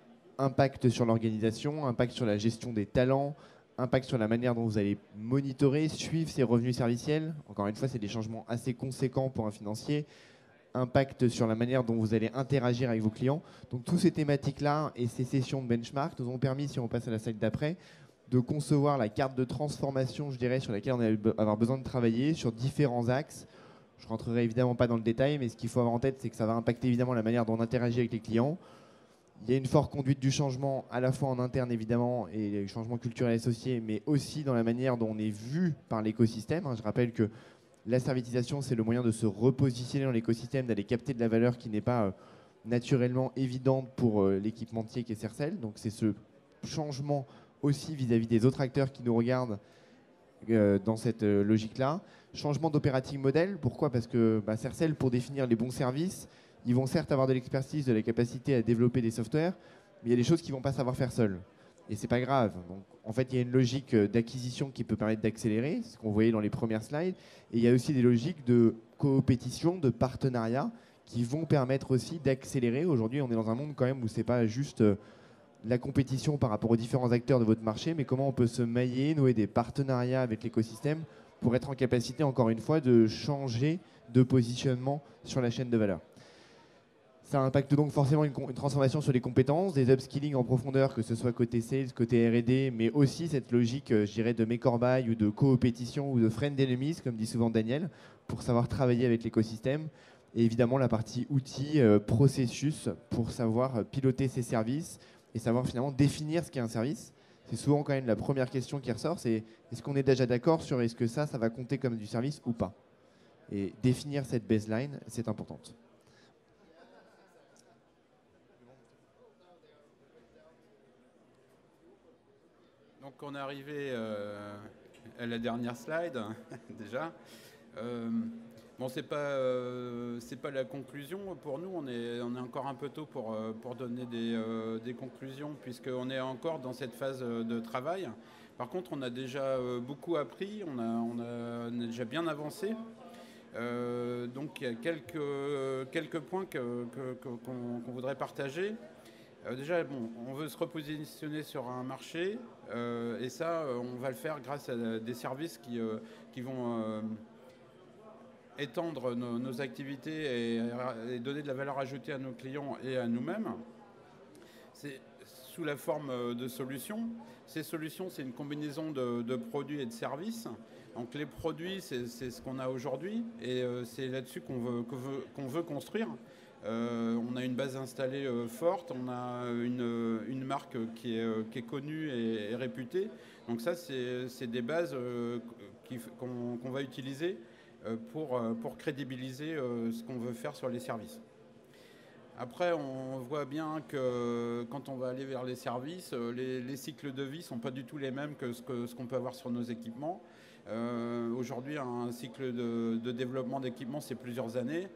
D: impact sur l'organisation, impact sur la gestion des talents, impact sur la manière dont vous allez monitorer, suivre ces revenus serviciels. Encore une fois, c'est des changements assez conséquents pour un financier. Impact sur la manière dont vous allez interagir avec vos clients. Donc, toutes ces thématiques-là et ces sessions de benchmark nous ont permis, si on passe à la slide d'après, de concevoir la carte de transformation, je dirais, sur laquelle on va avoir besoin de travailler sur différents axes. Je ne rentrerai évidemment pas dans le détail, mais ce qu'il faut avoir en tête, c'est que ça va impacter évidemment la manière dont on interagit avec les clients. Il y a une forte conduite du changement, à la fois en interne évidemment, et le changement culturel associé, mais aussi dans la manière dont on est vu par l'écosystème. Je rappelle que la servitisation, c'est le moyen de se repositionner dans l'écosystème, d'aller capter de la valeur qui n'est pas naturellement évidente pour l'équipementier qui est Sercel. Donc c'est ce changement aussi vis-à-vis des autres acteurs qui nous regardent euh, dans cette euh, logique-là. Changement d'operating model, pourquoi ? Parce que bah, Sercel, pour définir les bons services, ils vont certes avoir de l'expertise, de la capacité à développer des softwares, mais il y a des choses qu'ils ne vont pas savoir faire seuls. Et ce n'est pas grave. Donc, en fait, il y a une logique d'acquisition qui peut permettre d'accélérer, ce qu'on voyait dans les premières slides. Et il y a aussi des logiques de coopétition, de partenariat, qui vont permettre aussi d'accélérer. Aujourd'hui, on est dans un monde quand même où ce n'est pas juste la compétition par rapport aux différents acteurs de votre marché, mais comment on peut se mailler, nouer des partenariats avec l'écosystème pour être en capacité, encore une fois, de changer de positionnement sur la chaîne de valeur. Ça impacte donc forcément une, une transformation sur les compétences, des upskilling en profondeur, que ce soit côté sales, côté R et D, mais aussi cette logique, euh, je dirais, de make or buy ou de coopétition ou de friend enemies, comme dit souvent Daniel, pour savoir travailler avec l'écosystème. Et évidemment, la partie outils, euh, processus, pour savoir euh, piloter ses services et savoir finalement définir ce qu'est un service. C'est souvent quand même la première question qui ressort, c'est est-ce qu'on est déjà d'accord sur est-ce que ça, ça va compter comme du service ou pas ? Et définir cette baseline, c'est important.
B: Donc on est arrivé euh, à la dernière slide déjà. Euh, bon, c'est pas euh, c'est pas la conclusion pour nous. On est on est encore un peu tôt pour pour donner des euh, des conclusions puisqu'on est encore dans cette phase de travail. Par contre, on a déjà beaucoup appris. On a on a, on a déjà bien avancé. Euh, donc il y a quelques quelques points que, que, que, qu'on, qu'on voudrait partager. Euh, déjà, bon, on veut se repositionner sur un marché euh, et ça, euh, on va le faire grâce à des services qui, euh, qui vont euh, étendre nos, nos activités et, et donner de la valeur ajoutée à nos clients et à nous-mêmes. C'est sous la forme de solutions. Ces solutions, c'est une combinaison de, de produits et de services. Donc les produits, c'est, c'est ce qu'on a aujourd'hui et euh, c'est là-dessus qu'on veut, qu'on veut, qu'on veut construire. Euh, on a une base installée euh, forte, on a une, une marque qui est, euh, qui est connue et, et réputée. Donc ça, c'est, c'est des bases euh, qui, qu'on, qu'on va utiliser euh, pour, euh, pour crédibiliser euh, ce qu'on veut faire sur les services. Après, on voit bien que quand on va aller vers les services, les, les cycles de vie ne sont pas du tout les mêmes que ce, que, ce qu'on peut avoir sur nos équipements. Euh, aujourd'hui, un cycle de, de développement d'équipements, c'est plusieurs années.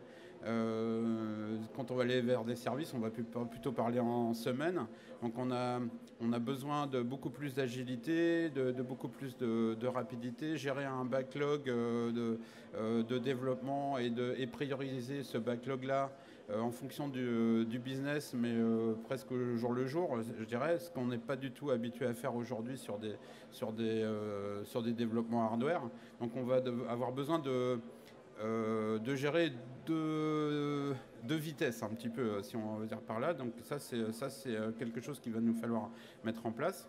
B: Euh, quand on va aller vers des services, on va plutôt parler en semaine. Donc on a, on a besoin de beaucoup plus d'agilité, de, de beaucoup plus de, de rapidité, gérer un backlog euh, de, euh, de développement et, de, et prioriser ce backlog-là euh, en fonction du, du business, mais euh, presque jour le jour, je dirais, ce qu'on n'est pas du tout habitué à faire aujourd'hui sur des, sur, des, euh, sur des développements hardware. Donc on va de, avoir besoin de... Euh, de gérer deux, deux vitesses un petit peu, si on veut dire par là. Donc ça, c'est, ça, c'est quelque chose qu'il va nous falloir mettre en place.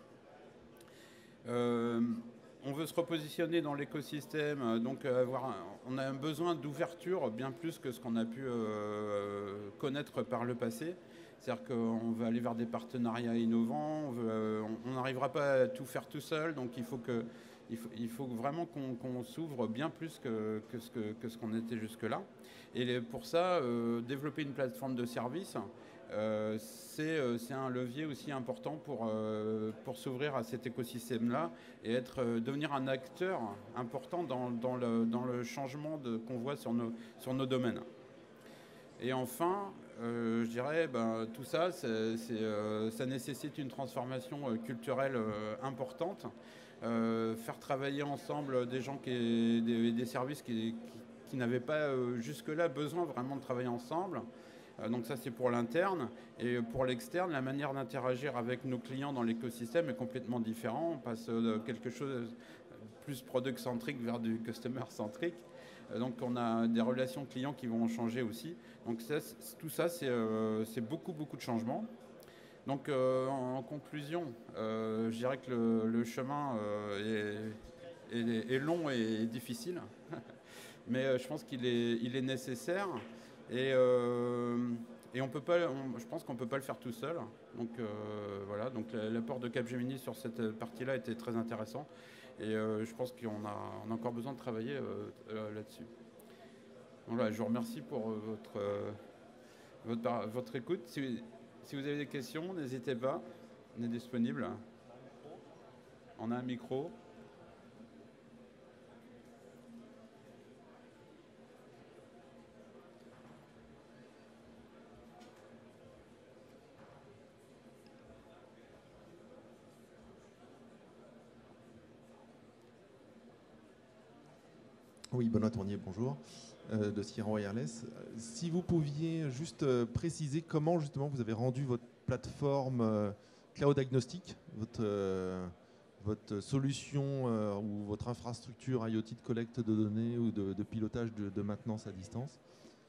B: Euh, on veut se repositionner dans l'écosystème, donc avoir un, on a un besoin d'ouverture bien plus que ce qu'on a pu euh, connaître par le passé. C'est-à-dire qu'on veut aller vers des partenariats innovants, on n'arrivera pas à tout faire tout seul, donc il faut que Il faut, il faut vraiment qu'on qu'on s'ouvre bien plus que, que ce que, que ce qu'on était jusque-là. Et les, pour ça, euh, développer une plateforme de service, euh, c'est euh, un levier aussi important pour, euh, pour s'ouvrir à cet écosystème-là et être, euh, devenir un acteur important dans, dans, le, dans le changement qu'on voit sur nos, sur nos domaines. Et enfin, euh, je dirais, ben, tout ça, c'est, c'est, euh, ça nécessite une transformation euh, culturelle euh, importante. Euh, faire travailler ensemble des gens, qui, des, des services qui, qui, qui n'avaient pas euh, jusque-là besoin vraiment de travailler ensemble. Euh, donc ça, c'est pour l'interne. Et pour l'externe, la manière d'interagir avec nos clients dans l'écosystème est complètement différente. On passe de quelque chose de plus product-centrique vers du customer-centrique. Euh, donc on a des relations clients qui vont changer aussi. Donc ça, tout ça, c'est euh, beaucoup, beaucoup de changements. Donc euh, en, en conclusion, euh, je dirais que le, le chemin euh, est, est, est long et difficile, mais euh, je pense qu'il est, il est nécessaire et, euh, et on peut pas, on, je pense qu'on ne peut pas le faire tout seul. Donc euh, voilà, donc l'apport de Capgemini sur cette partie-là était très intéressant et euh, je pense qu'on a, on a encore besoin de travailler euh, là-dessus. Voilà, je vous remercie pour votre, euh, votre, votre écoute. Si, Si vous avez des questions, n'hésitez pas, on est disponible. On a un micro.
E: Oui, Benoît Tournier, bonjour, euh, de Sierra Wireless. Si vous pouviez juste euh, préciser comment justement vous avez rendu votre plateforme euh, cloud agnostique, votre, euh, votre solution euh, ou votre infrastructure IoT de collecte de données ou de, de pilotage de, de maintenance à distance.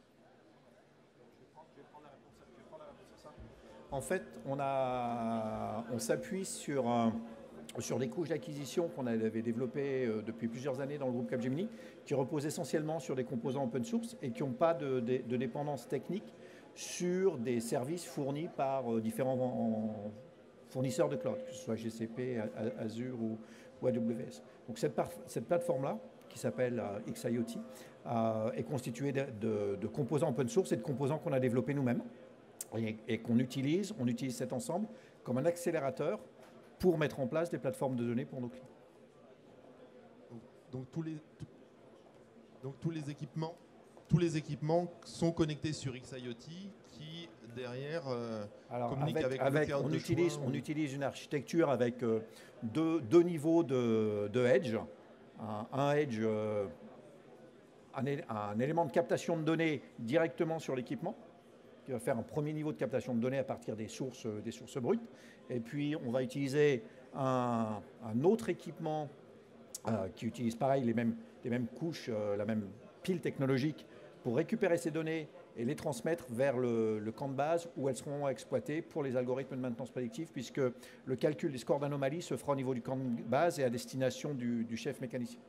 A: En fait, on, a, on s'appuie sur un... sur des couches d'acquisition qu'on avait développées depuis plusieurs années dans le groupe Capgemini, qui reposent essentiellement sur des composants open source et qui n'ont pas de, de, de dépendance technique sur des services fournis par différents fournisseurs de cloud, que ce soit G C P, Azure ou, ou A W S. Donc cette, cette plateforme-là, qui s'appelle X I O T, euh, est constituée de, de, de composants open source et de composants qu'on a développés nous-mêmes et, et qu'on utilise, on utilise cet ensemble comme un accélérateur pour mettre en place des plateformes de données pour nos clients.
E: Donc, donc, tous, les, tout, donc tous les équipements, tous les équipements sont connectés sur X I O T qui derrière euh,
A: Alors,
E: communiquent
A: avec,
E: avec,
A: avec
E: le cloud
A: on
E: de
A: utilise,
E: choix,
A: on
E: ou...
A: utilise une architecture avec euh, deux, deux niveaux de, de edge. Un, un edge, euh, un, un élément de captation de données directement sur l'équipement, qui va faire un premier niveau de captation de données à partir des sources, des sources brutes. Et puis, on va utiliser un, un autre équipement euh, qui utilise pareil les mêmes, les mêmes couches, euh, la même pile technologique pour récupérer ces données et les transmettre vers le, le camp de base où elles seront exploitées pour les algorithmes de maintenance prédictive, puisque le calcul des scores d'anomalie se fera au niveau du camp de base et à destination du, du chef mécanicien.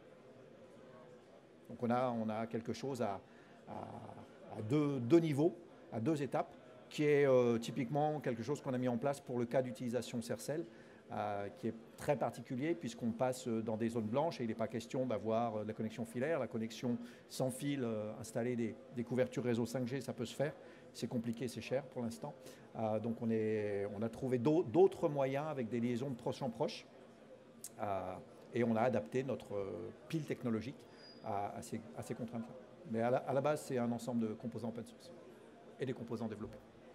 A: Donc on a, on a quelque chose à, à, à deux, deux niveaux, à deux étapes, qui est euh, typiquement quelque chose qu'on a mis en place pour le cas d'utilisation Sercel, euh, qui est très particulier puisqu'on passe dans des zones blanches et il n'est pas question d'avoir euh, la connexion filaire, la connexion sans fil, euh, installer des, des couvertures réseau cinq G, ça peut se faire. C'est compliqué, c'est cher pour l'instant. Euh, donc on, est, on a trouvé d'autres moyens avec des liaisons de proche en proche euh, et on a adapté notre pile technologique à, à ces, à ces contraintes-là. Mais à la, à la base, c'est un ensemble de composants open source et des composants développés.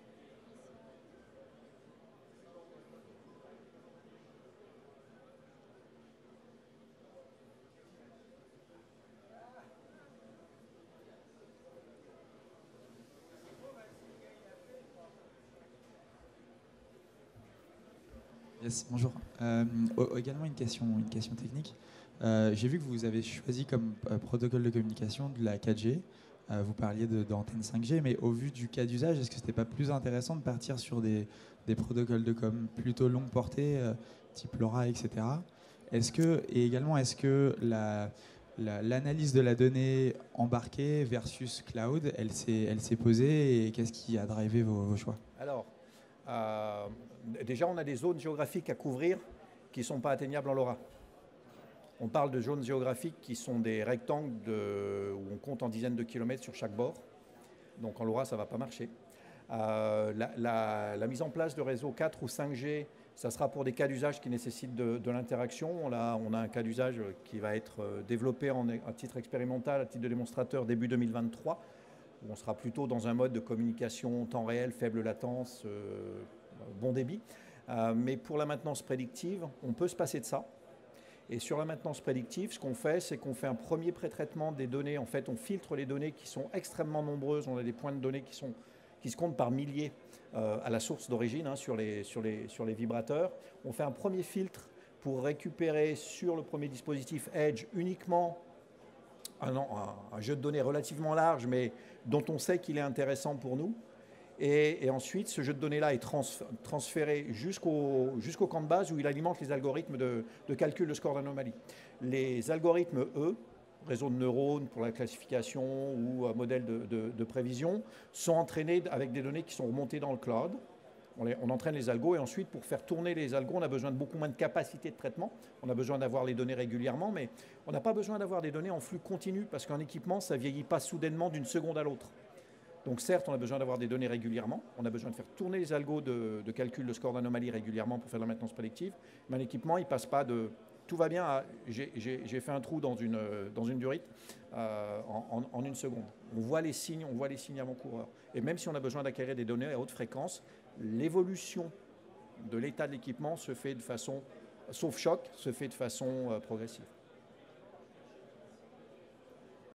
F: Yes, bonjour. Euh, également une question, une question technique. Euh, J'ai vu que vous avez choisi comme euh, protocole de communication de la quatre G. Euh, vous parliez d'antenne cinq G, mais au vu du cas d'usage, est-ce que ce n'était pas plus intéressant de partir sur des, des protocoles de com plutôt longue portée, euh, type LoRa, et cetera. Est-ce que, et également, est-ce que la, l'analyse de la donnée embarquée versus cloud, elle s'est posée, et qu'est-ce qui a drivé vos, vos choix?
A: Alors, euh, déjà, on a des zones géographiques à couvrir qui ne sont pas atteignables en LoRa. On parle de zones géographiques qui sont des rectangles de, où on compte en dizaines de kilomètres sur chaque bord. Donc en LoRa, ça ne va pas marcher. Euh, la, la, la mise en place de réseaux quatre ou cinq G, ça sera pour des cas d'usage qui nécessitent de, de l'interaction. On a, on a un cas d'usage qui va être développé en, à titre expérimental, à titre de démonstrateur début deux mille vingt-trois. Où on sera plutôt dans un mode de communication temps réel, faible latence, euh, bon débit. Euh, mais pour la maintenance prédictive, on peut se passer de ça. Et sur la maintenance prédictive, ce qu'on fait, c'est qu'on fait un premier pré-traitement des données. En fait, on filtre les données qui sont extrêmement nombreuses. On a des points de données qui, sont, qui se comptent par milliers euh, à la source d'origine, hein, sur, les, sur, les, sur les vibrateurs. On fait un premier filtre pour récupérer sur le premier dispositif Edge uniquement un, un, un jeu de données relativement large, mais dont on sait qu'il est intéressant pour nous. Et, et ensuite, ce jeu de données-là est trans, transféré jusqu'au jusqu'au camp de base où il alimente les algorithmes de, de calcul de score d'anomalie. Les algorithmes, eux, réseaux de neurones pour la classification ou euh, modèles de, de, de prévision, sont entraînés avec des données qui sont remontées dans le cloud. On, les, on entraîne les algos et ensuite, pour faire tourner les algos, on a besoin de beaucoup moins de capacité de traitement. On a besoin d'avoir les données régulièrement, mais on n'a pas besoin d'avoir des données en flux continu parce qu'un équipement, ça ne vieillit pas soudainement d'une seconde à l'autre. Donc certes, on a besoin d'avoir des données régulièrement, on a besoin de faire tourner les algos de, de calcul de score d'anomalie régulièrement pour faire de la maintenance prédictive, mais un équipement, il ne passe pas de tout va bien à j'ai fait un trou dans une, dans une durite euh, en, en, en une seconde. On voit les signes, on voit les signes avant-coureurs. Et même si on a besoin d'acquérir des données à haute fréquence, l'évolution de l'état de l'équipement se fait de façon, sauf choc, se fait de façon euh, progressive.